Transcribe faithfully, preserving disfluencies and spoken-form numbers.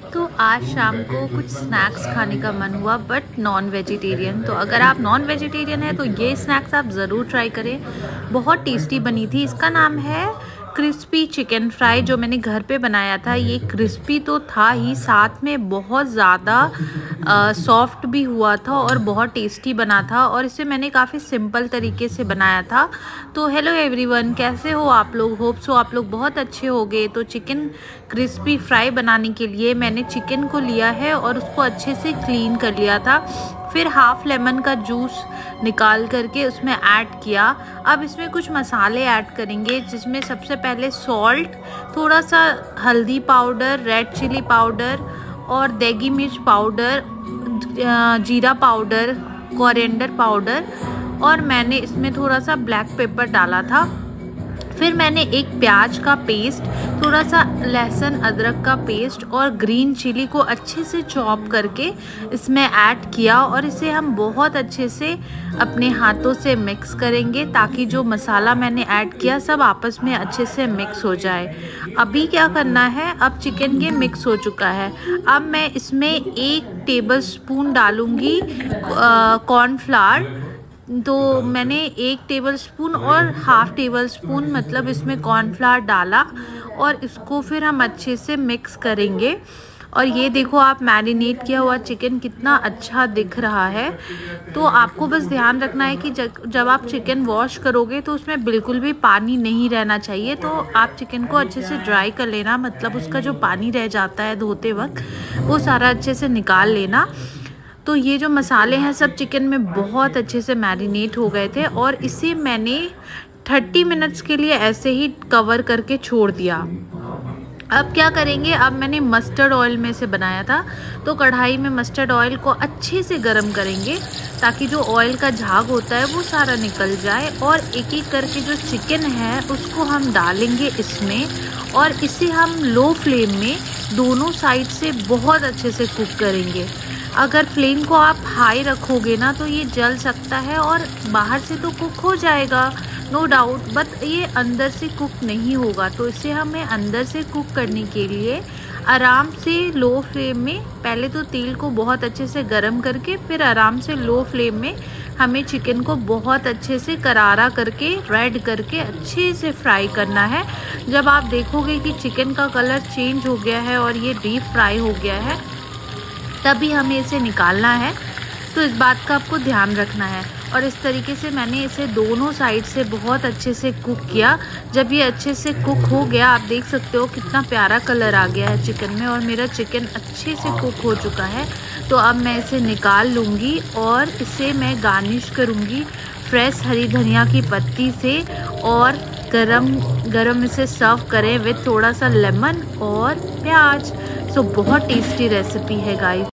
तो आज शाम को कुछ स्नैक्स खाने का मन हुआ बट नॉन वेजिटेरियन। तो अगर आप नॉन वेजिटेरियन हैं तो ये स्नैक्स आप ज़रूर ट्राई करें। बहुत टेस्टी बनी थी। इसका नाम है क्रिस्पी चिकन फ्राई, जो मैंने घर पे बनाया था। ये क्रिस्पी तो था ही, साथ में बहुत ज़्यादा सॉफ्ट भी हुआ था और बहुत टेस्टी बना था। और इसे मैंने काफ़ी सिंपल तरीके से बनाया था। तो हेलो एवरीवन, कैसे हो आप लोग? होप सो आप लोग बहुत अच्छे होंगे। तो चिकन क्रिस्पी फ्राई बनाने के लिए मैंने चिकन को लिया है और उसको अच्छे से क्लीन कर लिया था। फिर हाफ लेमन का जूस निकाल करके उसमें ऐड किया। अब इसमें कुछ मसाले ऐड करेंगे, जिसमें सबसे पहले सॉल्ट, थोड़ा सा हल्दी पाउडर, रेड चिली पाउडर और देगी मिर्च पाउडर, जीरा पाउडर, कोरिएंडर पाउडर और मैंने इसमें थोड़ा सा ब्लैक पेपर डाला था। फिर मैंने एक प्याज का पेस्ट, थोड़ा सा लहसुन अदरक का पेस्ट और ग्रीन चिली को अच्छे से चॉप करके इसमें ऐड किया और इसे हम बहुत अच्छे से अपने हाथों से मिक्स करेंगे, ताकि जो मसाला मैंने ऐड किया सब आपस में अच्छे से मिक्स हो जाए। अभी क्या करना है, अब चिकन ये मिक्स हो चुका है। अब मैं इसमें एक टेबल स्पून डालूँगी कॉर्नफ्लावर। तो मैंने एक टेबलस्पून और हाफ़ टेबल स्पून मतलब इसमें कॉर्नफ्लावर डाला और इसको फिर हम अच्छे से मिक्स करेंगे। और ये देखो, आप मैरिनेट किया हुआ चिकन कितना अच्छा दिख रहा है। तो आपको बस ध्यान रखना है कि जब आप चिकन वॉश करोगे तो उसमें बिल्कुल भी पानी नहीं रहना चाहिए। तो आप चिकन को अच्छे से ड्राई कर लेना, मतलब उसका जो पानी रह जाता है धोते वक्त वो सारा अच्छे से निकाल लेना। तो ये जो मसाले हैं सब चिकन में बहुत अच्छे से मैरिनेट हो गए थे और इसे मैंने तीस मिनट्स के लिए ऐसे ही कवर करके छोड़ दिया। अब क्या करेंगे, अब मैंने मस्टर्ड ऑयल में से बनाया था, तो कढ़ाई में मस्टर्ड ऑयल को अच्छे से गर्म करेंगे ताकि जो ऑयल का झाग होता है वो सारा निकल जाए। और एक एक करके जो चिकन है उसको हम डालेंगे इसमें और इसे हम लो फ्लेम में दोनों साइड से बहुत अच्छे से कुक करेंगे। अगर फ्लेम को आप हाई रखोगे ना तो ये जल सकता है और बाहर से तो कुक हो जाएगा नो डाउट, बट ये अंदर से कुक नहीं होगा। तो इसे हमें अंदर से कुक करने के लिए आराम से लो फ्लेम में, पहले तो तेल को बहुत अच्छे से गरम करके फिर आराम से लो फ्लेम में हमें चिकन को बहुत अच्छे से करारा करके रेड करके अच्छे से फ्राई करना है। जब आप देखोगे कि चिकन का कलर चेंज हो गया है और ये डीप फ्राई हो गया है, तभी हमें इसे निकालना है। तो इस बात का आपको ध्यान रखना है। और इस तरीके से मैंने इसे दोनों साइड से बहुत अच्छे से कुक किया। जब ये अच्छे से कुक हो गया, आप देख सकते हो कितना प्यारा कलर आ गया है चिकन में और मेरा चिकन अच्छे से कुक हो चुका है। तो अब मैं इसे निकाल लूँगी और इसे मैं गार्निश करूँगी फ्रेश हरी धनिया की पत्ती से और गरम गरम इसे सर्व करें विथ थोड़ा सा लेमन और प्याज। सो बहुत टेस्टी रेसिपी है गाइस।